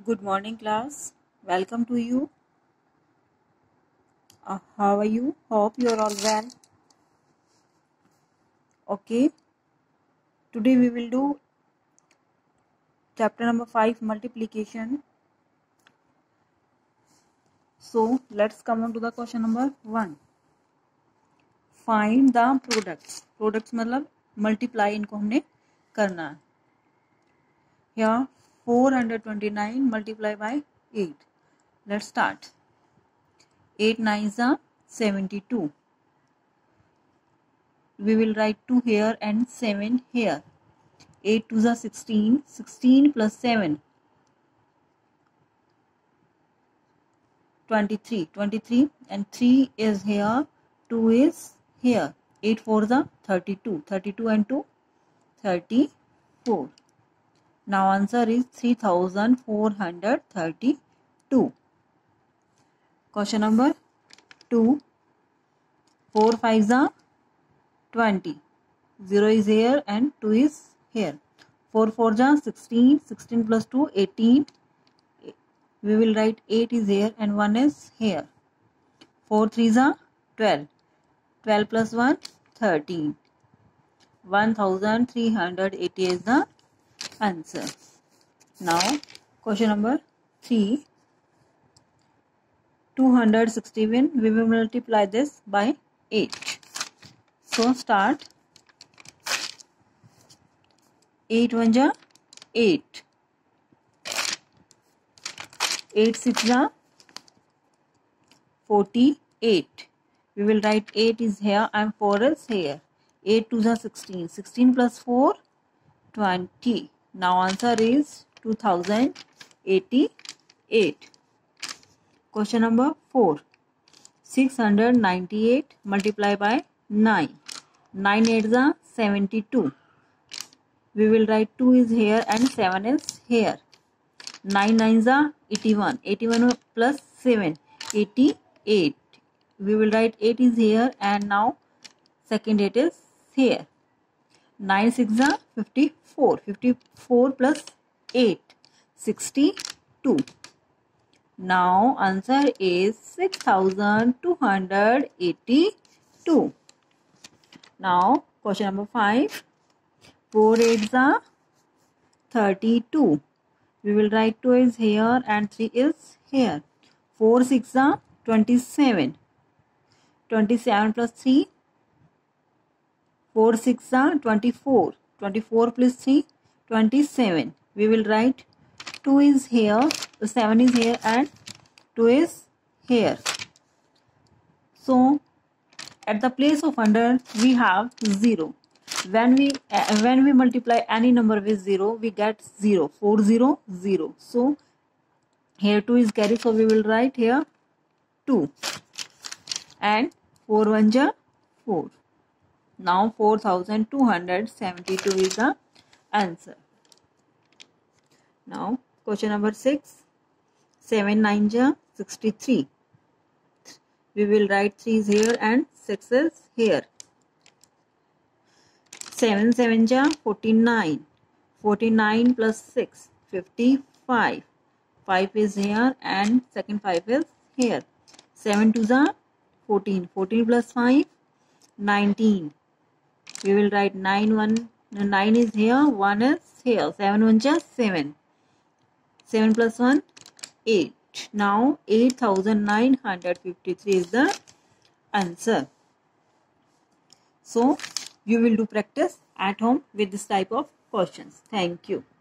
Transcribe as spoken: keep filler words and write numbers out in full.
Good morning, class. Welcome to you. Uh, how are you? Hope you are all well. Okay. Today we will do chapter number five, multiplication. So let's come on to the question number one. Find the products. Products मतलब multiply इनको हमने करना है. Here four hundred twenty-nine multiply by eight. Let's start. eight nines are seventy-two. We will write two here and seven here. eight twos are sixteen. sixteen plus seven. twenty-three. twenty-three and three is here. two is here. eight fours are thirty-two. thirty-two and two. thirty-four. Now answer is three thousand four hundred thirty-two. Question number two. four fives are twenty. zero is here and two is here. four fours are sixteen. sixteen plus two, eighteen. We will write eight is here and one is here. four threes are twelve. twelve plus one, thirteen. one thousand three hundred eighty is the answer. Now, question number three. two hundred sixty-one, we will multiply this by eight. So, start. eight ones are eight. eight sixes are forty-eight. We will write eight is here and four is here. eight twos are sixteen. sixteen plus four, twenty. Now answer is two thousand eighty-eight. Question number four. six hundred ninety-eight multiply by nine. nine eights are seventy-two. We will write two is here and seven is here. nine nines are eighty-one. eighty-one plus seven, eighty-eight. We will write eight is here and now second eight is here. nine sixes are fifty-four. fifty-four plus eight, sixty-two. Now answer is six thousand two hundred eighty-two. Now question number five. four eights are thirty-two. We will write two is here and three is here. four sixes are twenty-seven. twenty-seven plus three. four sixes are twenty-four. twenty-four plus three, twenty-seven. We will write two is here, seven is here and two is here. So, at the place of hundred, we have zero. When we uh, when we multiply any number with zero, we get zero. four zero zero. So, here two is carried, so we will write here two. And four ones are four. Now, four thousand two hundred seventy-two is the answer. Now, question number six. seven nines are sixty-three. We will write three is here and six is here. seven sevens are forty-nine. forty-nine plus six, fifty-five. five is here and second five is here. seven twos are fourteen. fourteen plus five, nineteen. We will write nine, one, nine is here, one is here. seven ones are seven. seven plus one, eight. Now, eight thousand nine hundred fifty-three is the answer. So, you will do practice at home with this type of questions. Thank you.